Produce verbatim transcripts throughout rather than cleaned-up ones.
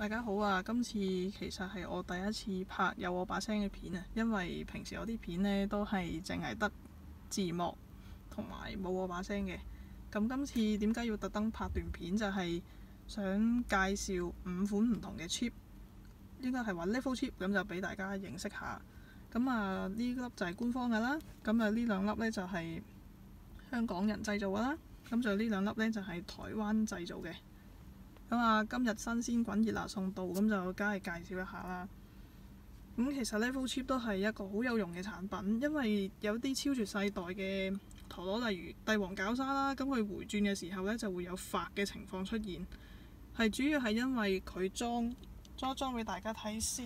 大家好啊！今次其實係我第一次拍有我把聲嘅片啊，因為平時我啲片呢都係淨係得字幕同埋冇我把聲嘅。咁今次點解要特登拍段片？就係想介紹五款唔同嘅 chip，應該係話 level chip，咁就俾大家認識下。咁啊呢粒就係官方嘅啦，咁啊呢兩粒呢就係香港人製造嘅啦，咁仲有呢兩粒呢就係台灣製造嘅。咁啊，今日新鮮滾熱辣送到，咁就梗係介紹一下啦。咁其實 Level Chip 都係一個好有用嘅產品，因為有啲超絕世代嘅陀螺，例如帝王絞砂啦，咁佢回轉嘅時候呢就會有發嘅情況出現，係主要係因為佢裝裝一裝俾大家睇先，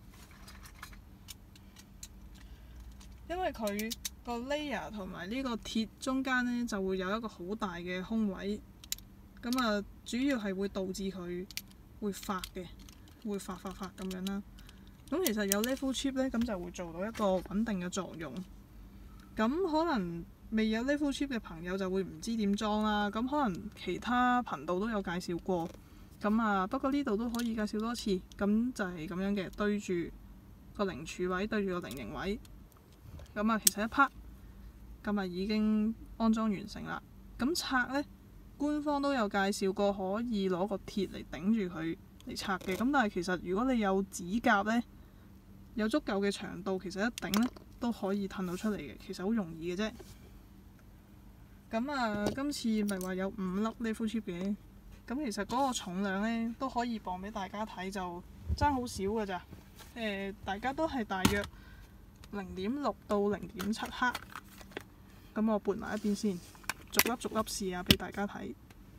因為佢個 layer 同埋呢個鐵中間呢就會有一個好大嘅空位。咁啊，主要係會導致佢會發嘅，會發發發咁樣啦。咁其實有 level chip 呢，咁就會做到一個穩定嘅作用。咁可能未有 level chip 嘅朋友就會唔知點裝啦。咁可能其他頻道都有介紹過。咁啊，不過呢度都可以介紹多次。咁就係咁樣嘅，對住個零柱位，對住個零型位。咁啊，其實一 part 咁啊已經安裝完成啦。咁拆呢，官方都有介紹過，可以攞個鐵嚟頂住佢嚟拆嘅。咁但係其實如果你有指甲呢，有足夠嘅長度，其實一頂呢都可以褪到出嚟嘅。其實好容易嘅啫。咁啊，今次咪話有五粒 level chip 嘅。咁其實嗰個重量呢都可以磅俾大家睇，就爭好少㗎咋。誒，大家都係大約零點六到零點七克。咁我撥埋一邊先。逐粒逐粒試下俾大家睇。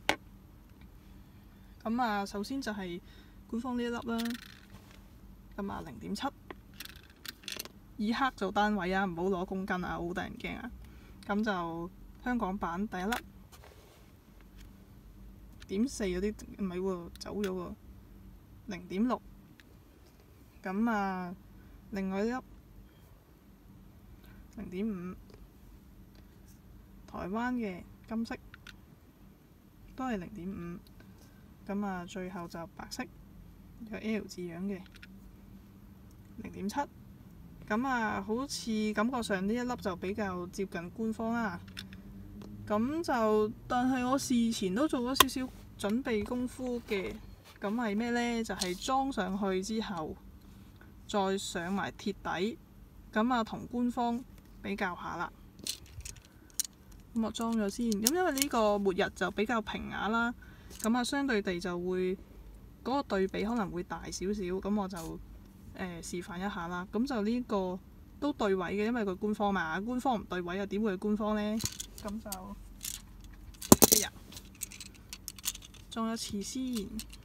咁啊，首先就係官方呢一粒啦。咁啊，零點七，以克做單位啊，唔好攞公斤啊，好得人驚啊。咁就香港版第一粒，點四嗰啲唔係喎，走咗喎，零點六。咁啊，另外一粒零點五。台灣嘅金色都係零點五，咁啊最後就白色有 L 字樣嘅零點七，咁啊好似感覺上呢一粒就比較接近官方啦。咁就但係我事前都做咗少少準備功夫嘅，咁係咩呢？就係裝上去之後再上埋鐵底，咁啊同官方比較下啦。咁我裝咗先，咁因為呢個末日就比較平雅啦，咁啊相對地就會嗰、嗰個對比可能會大少少，咁我就誒、呃、示範一下啦。咁就呢個都對位嘅，因為佢官方嘛，官方唔對位又點會係官方呢？咁就哎呀，裝一次先。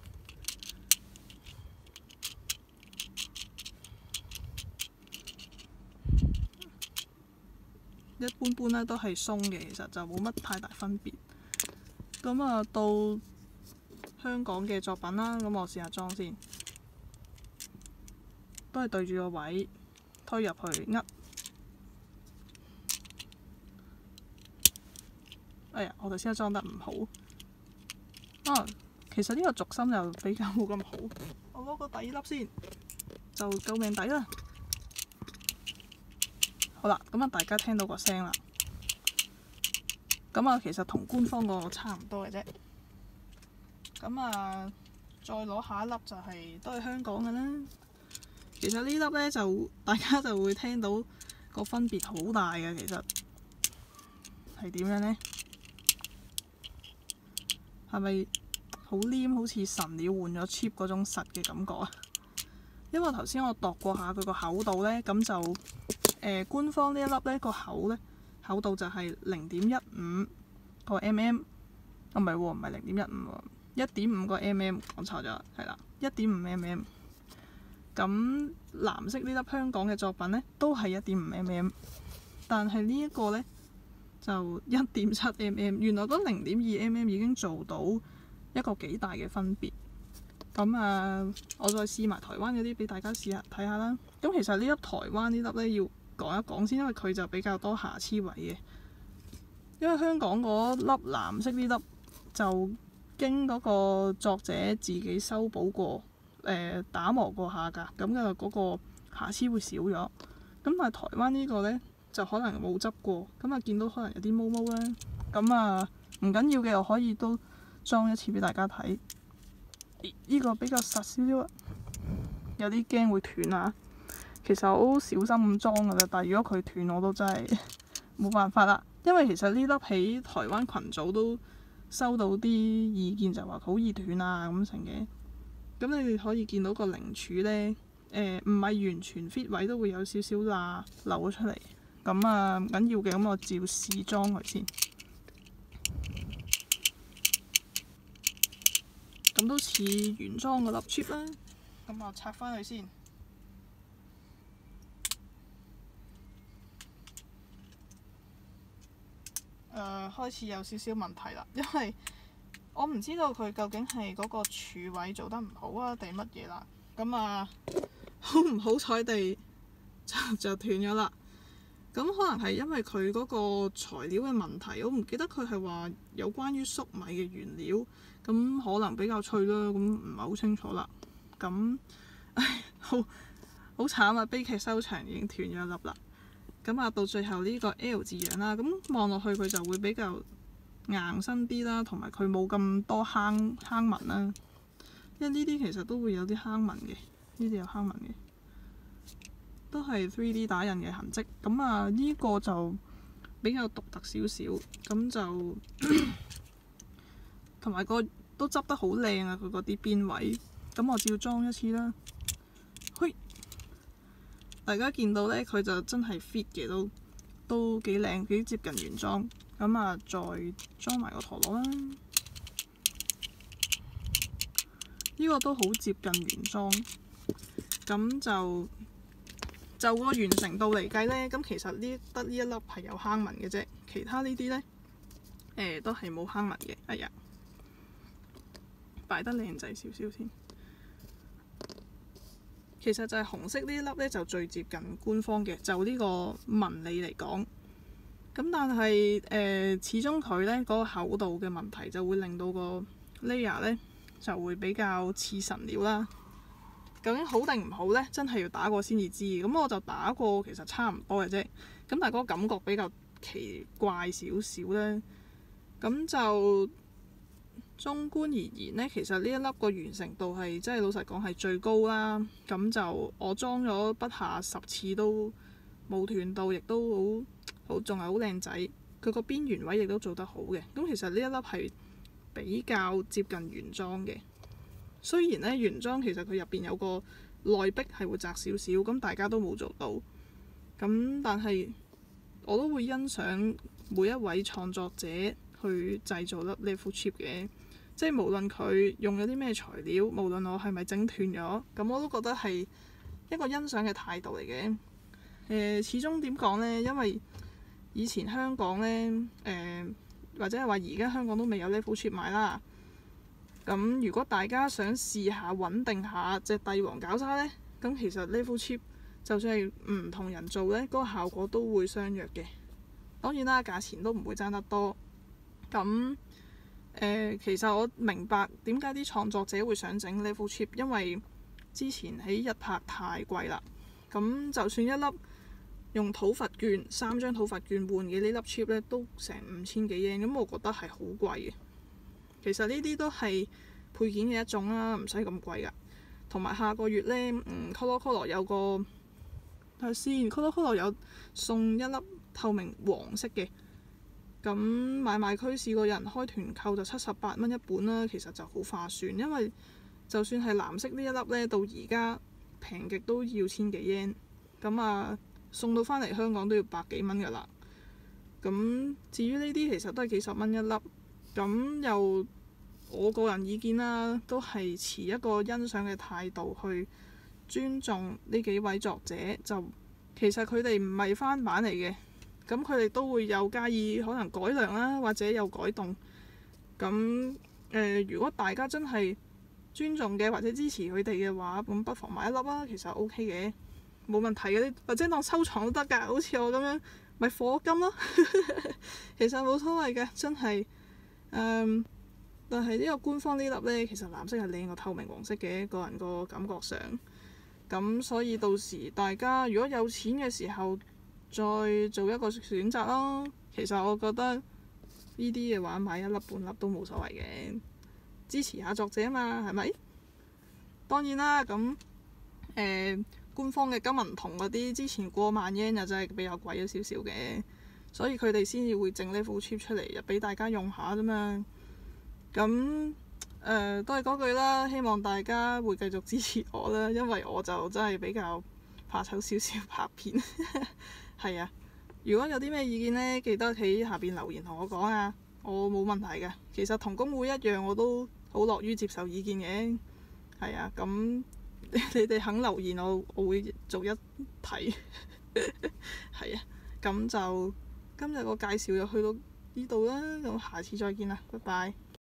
一般般咧都係鬆嘅，其實就冇乜太大分別。咁啊，到香港嘅作品啦，咁我試下裝先，都係對住個位推入去呃。哎呀，我頭先裝得唔好。啊，其實呢個軸心又比較冇咁好。我攞個底粒先，就救命底啦。好啦，咁啊，大家聽到個聲啦。咁啊，其實同官方個差唔多嘅啫。咁啊，再攞下一粒就係、是、都係香港嘅啦。其實呢粒呢，就大家就會聽到個分別好大嘅。其實係點樣呢？係咪好黏？好似神鳥換咗 chip 嗰種實嘅感覺啊？因為頭先我度過下佢個厚度呢，咁就。呃、官方呢一粒呢個厚呢，厚度就係零點一五個 mm， 啊唔係喎，唔係零點一五喎，一點五個 mm， 講錯咗，係啦，一點五 mm。咁藍色呢粒香港嘅作品呢，都係一點五 mm， 但係呢一個呢，就一點七 mm， 原來嗰零點二 mm 已經做到一個幾大嘅分別。咁啊，我再試埋台灣嗰啲俾大家試下睇下啦。咁其實呢粒台灣呢粒呢，要講一講先，因為佢就比較多瑕疵位嘅。因為香港嗰粒藍色呢粒就經嗰個作者自己修補過， 呃、打磨過下㗎，咁嘅嗰個瑕疵會少咗。咁但係台灣呢個呢，就可能冇執過，咁啊見到可能有啲毛毛啦。咁啊唔緊要嘅，我可以都裝一次俾大家睇。呢、呢個比較實少少，有啲驚會斷啊。其實我好小心咁裝㗎啦，但係如果佢斷我都真係冇辦法啦。因為其實呢粒喺台灣群組都收到啲意見，就話好易斷啊咁成嘅。咁你哋可以見到個零柱呢，誒唔係完全 fit 位，都會有少少罅漏咗出嚟。咁啊唔緊要嘅，咁我照試裝佢先。咁都似原裝嗰粒 chip 啦。咁我拆翻去先。誒、呃、開始有少少問題啦，因為我唔知道佢究竟係嗰個柱位做得唔好啊，定乜嘢啦。咁啊，好唔好彩地就就斷咗啦。咁可能係因為佢嗰個材料嘅問題，我唔記得佢係話有關於粟米嘅原料，咁可能比較脆啦，咁唔係好清楚啦。咁唉，好好慘啊！悲劇收場，已經斷咗一粒啦。咁啊，到最後呢個 L 字樣啦，咁望落去佢就會比較硬身啲啦，同埋佢冇咁多坑坑紋啦。因為呢啲其實都會有啲坑紋嘅，呢啲有坑紋嘅，都係 three D 打印嘅痕跡。咁啊，呢個就比較獨特少少，咁就同埋個都執得好靚啊！佢嗰啲邊位，咁我照裝一次啦。嘿，大家見到呢，佢就真係 fit 嘅，都都幾靚，幾接近原裝。咁啊，再裝埋個陀螺啦。呢個都好接近原裝。咁就就個完成度嚟計呢，咁其實呢得呢一粒係有坑紋嘅啫，其他呢啲呢，誒、呃、都係冇坑紋嘅。哎呀，擺得靚仔少少先。其實就係紅色呢一粒呢，就最接近官方嘅，就呢個紋理嚟講。咁但係誒、呃，始終佢呢嗰、嗰個厚度嘅問題，就會令到個 layer 呢就會比較似神料啦。究竟好定唔好呢？真係要打過先至知。咁我就打過，其實差唔多嘅啫。咁但係嗰個感覺比較奇怪少少咧。咁就綜觀而言呢，其實呢一粒個完成度係真係老實講係最高啦。咁就我裝咗不下十次都冇斷到，亦都好好，仲係好靚仔。佢個邊緣位亦都做得好嘅。咁其實呢一粒係比較接近原裝嘅。雖然咧原裝其實佢入邊有個內壁係會窄少少，咁大家都冇做到。咁但係我都會欣賞每一位創作者去製造粒 level chip 嘅，即係無論佢用咗啲咩材料，無論我係咪整斷咗，咁我都覺得係一個欣賞嘅態度嚟嘅。誒、呃，始終點講呢？因為以前香港呢，誒、呃、或者係話而家香港都未有 level chip 買啦。咁如果大家想試下穩定下隻帝王絞砂呢，咁其實 level chip 就算係唔同人做呢，嗰個效果都會相若嘅。當然啦，價錢都唔會爭得多。咁誒、呃，其實我明白點解啲創作者會想整 level chip，因為之前喺日拍太貴啦。咁就算一粒用土佛券三張土佛券換嘅呢粒 chip 呢，都成五千幾 yen，咁我覺得係好貴嘅。其實呢啲都係配件嘅一種啦，唔使咁貴㗎。同埋下個月呢，嗯，Colo Colo 有個睇下先，Colo Colo 有送一粒透明黃色嘅。咁買賣區試過有人開團購就七十八蚊一本啦，其實就好划算，因為就算係藍色呢一粒呢，到而家平極都要千幾 yen。咁啊，送到返嚟香港都要百幾蚊㗎啦。咁至於呢啲其實都係幾十蚊一粒。咁又我個人意見啦，都係持一個欣賞嘅態度去尊重呢幾位作者。就其實佢哋唔係翻版嚟嘅，咁佢哋都會有加以可能改良啦，或者有改動。咁誒、呃，如果大家真係尊重嘅或者支持佢哋嘅話，咁不妨買一粒啦，其實 O K 嘅，冇問題嘅，或者當收藏都得㗎。好似我咁樣，咪課金咯。其實冇所謂嘅，真係。誒、um, 但係呢個官方呢粒呢，其實藍色係靚過透明黃色嘅，個人個感覺上。咁所以到時大家如果有錢嘅時候，再做一個選擇咯。其實我覺得呢啲嘅話買一粒半粒都冇所謂嘅，支持下作者啊嘛，係咪？當然啦，咁誒、呃、官方嘅金銀銅嗰啲之前過萬 yen 又真係比較貴咗少少嘅，所以佢哋先至會整呢副 chip 出嚟，又俾大家用下啫嘛。咁誒、呃、都係嗰句啦，希望大家會繼續支持我啦，因為我就真係比較怕醜少少拍片。係啊，如果有啲咩意見呢，記得喺下邊留言同我講啊，我冇問題嘅。其實同工會一樣，我都好樂於接受意見嘅。係啊，咁你哋肯留言，我我會逐一睇。係啊，咁就今日個介紹就去到呢度啦，咁下次再見啦，拜拜。